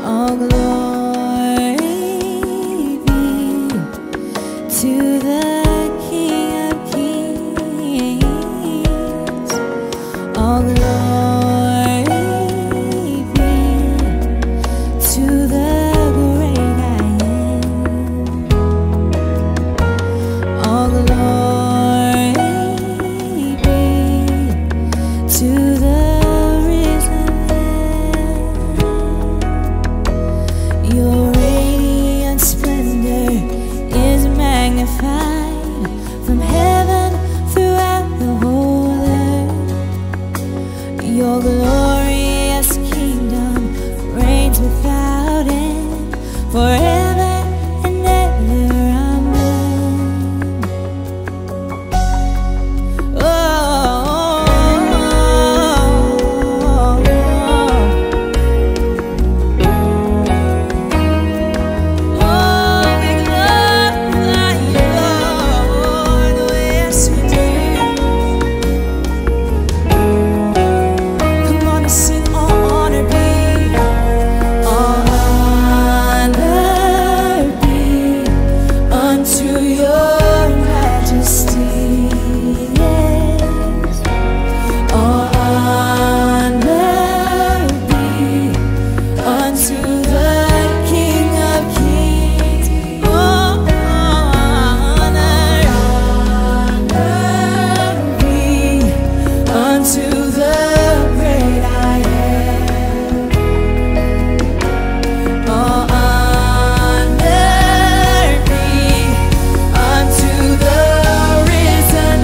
All glory be to the King of Kings. All glory be to the great I am. All glory be to the risen Lamb. Your radiant splendor is magnified from heaven throughout the whole earth. Your glorious kingdom reigns without end, forever and ever. Amen. Oh, we glorify you, Lord. Yes, we do. Come on and sing. All honor be, all honor be unto your majesty. Yes. All honor be unto the King of Kings. All honor be unto the great I am. All honor be unto the risen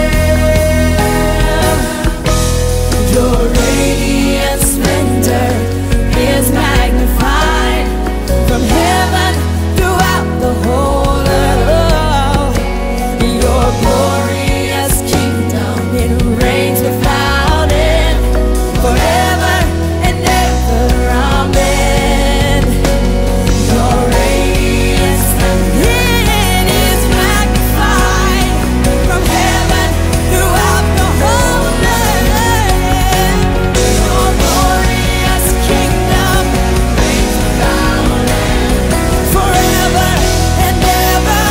Lamb. Your radiant splendor is magnified from heaven throughout the whole earth. Your glorious kingdom, it reigns without end, forever and ever. Amen. Your radiant splendor is magnified from heaven throughout the whole earth. Your glorious kingdom reigns without end, forever and ever.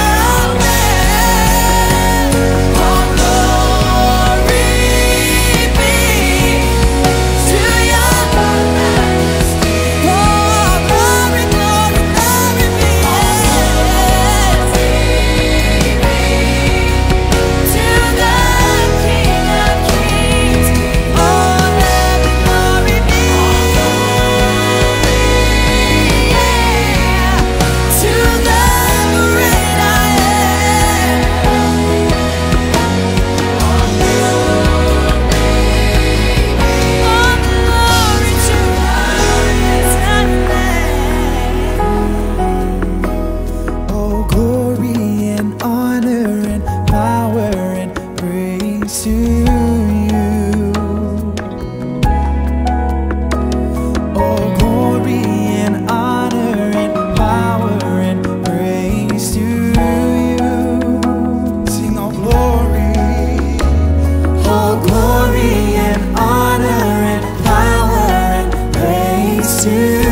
Amen. All glory be to your majesty. All glory, glory, glory be to the King of Kings. All glory be to the great I am. All glory to the Oh, glory and honor and power and praise to you. Oh, glory and honor and power and praise to you. Sing all glory. All glory and honor and power and praise to you.